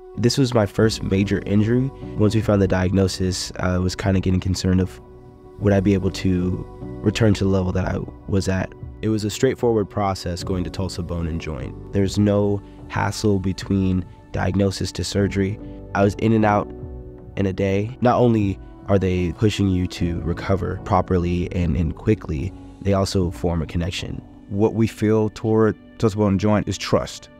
This was my first major injury. Once we found the diagnosis, I was kind of getting concerned of would I be able to return to the level that I was at. It was a straightforward process going to Tulsa Bone and Joint. There's no hassle between diagnosis to surgery. I was in and out in a day. Not only are they pushing you to recover properly and quickly, they also form a connection. What we feel toward Tulsa Bone and Joint is trust.